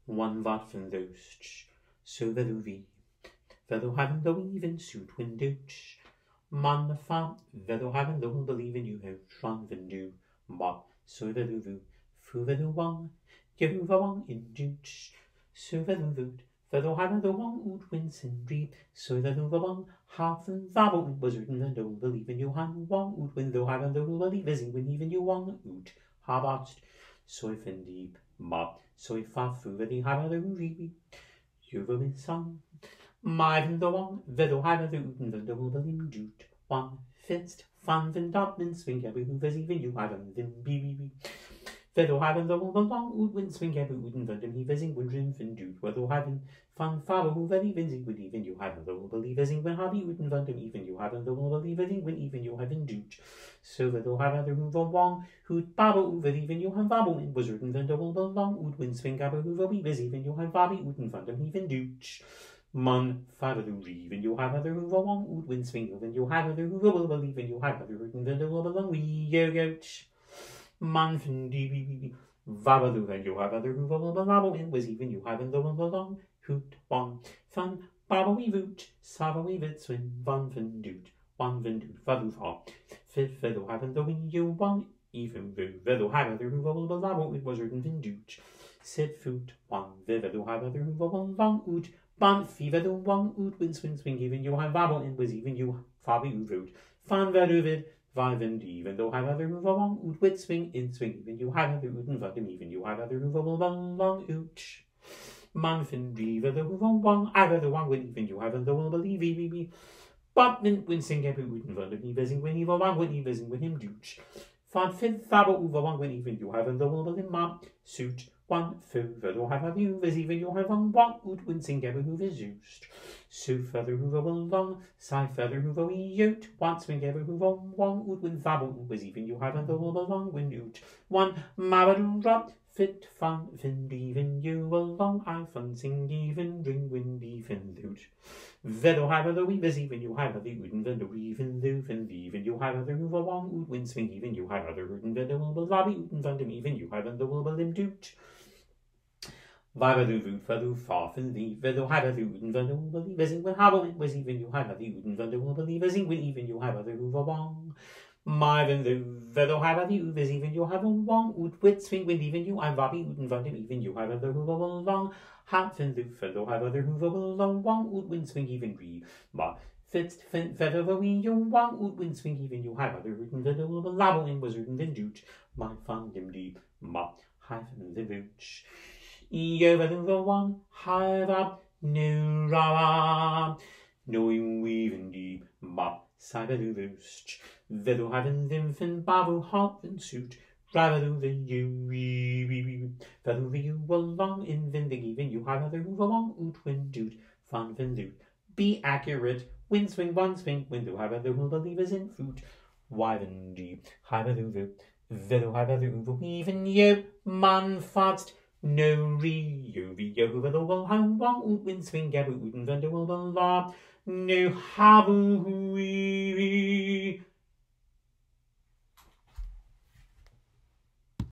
One wat van those, so vedo vi, vedo having the even suit windows. Man the fan, vedo having the believe in you have tron van do, but so vedo vu, fu vedo wang, Jehovah wang in duch, so vedo voot, vedo having the wang oot wins and reap, so vedo the wang half and vabo was written and don't believe in you han wang oot when though having the believe as when even you wang oot, habatst, so if in deep, but so if fa fu vedo having the reap, you will be sung. My van the wang, vedo having the oot and the double believe doot, one fist, fan van dotman swing every who was even you having them be. Vedo having the long oud wind swing every wooden vendom he vising wondering fin dude whether having fun father who very vinsing would even you having the believing when hobby wooden vendom even you having the believing when even you having dude so vedo having the hoover wong who'd baba over even you have babble in was written vendom the long oud wind swing every hoover be busy even you have bobby wooden vendom even dude Man, father do even you have other hoover wong oud wind swing even you have other hoover will believe in you have other written vendom along we yo Man van die Vabadoo and you have other who babble in was even you having the long hoot one fun babble voot savvy vitswin van doot one doot vadu fa fit vedo having the win you one even vedo have other who babble it was written vin doot sit foot one vedo have other who babble long oot ban fee vedo one oot win swing even you have babble in was even you fabi voot fan vedo vid Five and even though have other move along oot wit swing in swing even you have other oot and vadem even you have other move along long ooch. Man fin driver the hoover wong either the one when even you have and the will believe me. But when sing every oot and vadem even when even one when even when him douche. Fan fin thabo over one when even you have and the will believe ma suit. One further do have a view as even you have on one oot when sing every hoover used. So feather hoover will long, side feather hoover we yout, one swing ever hoover one would win fabble was even you have and the long when oot. One mabadoo drop, fit fun fin even you along, I fun sing even ring wind even doot. Vedo have the weavers even you have the oot and the even doof and even you have the hoover one oot when swing even you have other oot and the will lobby oot and them even you have and the will lim doot. Vibadoo voot fadu farf and the vedo had a voot and vedo believers in when habble was even you had a voot and vedo believers in when even you have a hoover wong. My vedo have a voot as even you have a wong oot wit swing when even you have bobby oot and vedo even you have a hoover long. Hat and the vedo have a hoover long wong oot win swing even gree. But fitst vedo we you wong oot win swing even you have a root and vedo labble in was written in doot. My fun dim deep. Ma hyphen the vooch. Yo the one hive up no rah no weaving deep but cyber boost vedo having them babu hop and suit rather than you vedo you along in vending even you have other move along oot when dude fun doot be accurate wind swing one swing window have other will believers in food widen deep have other vedo have other even you man fast no yo over the wall hang wong oot wind swing gaboo oot and thunder will la no habu